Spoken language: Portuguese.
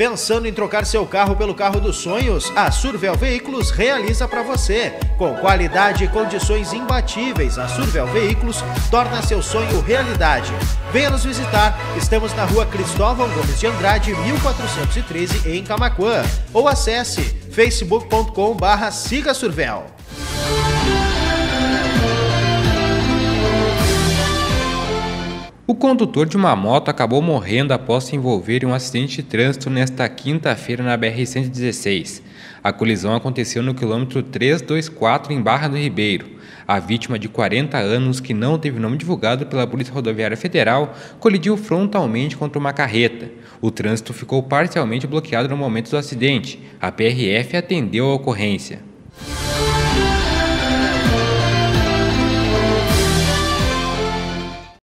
Pensando em trocar seu carro pelo carro dos sonhos? A Survel Veículos realiza para você. Com qualidade e condições imbatíveis, a Survel Veículos torna seu sonho realidade. Venha nos visitar. Estamos na rua Cristóvão Gomes de Andrade, 1413, em Camaquã. Ou acesse facebook.com/sigasurvel. O condutor de uma moto acabou morrendo após se envolver em um acidente de trânsito nesta quinta-feira na BR-116. A colisão aconteceu no quilômetro 324 em Barra do Ribeiro. A vítima, de 40 anos, que não teve nome divulgado pela Polícia Rodoviária Federal, colidiu frontalmente contra uma carreta. O trânsito ficou parcialmente bloqueado no momento do acidente. A PRF atendeu a ocorrência.